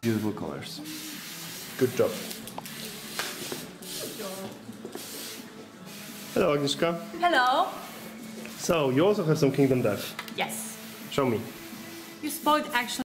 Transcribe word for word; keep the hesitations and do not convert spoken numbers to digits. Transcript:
Beautiful colors. Good job. Hello, Agnieszka. Hello. So, you also have some Kingdom Death. Yes. Show me. You spoiled actually.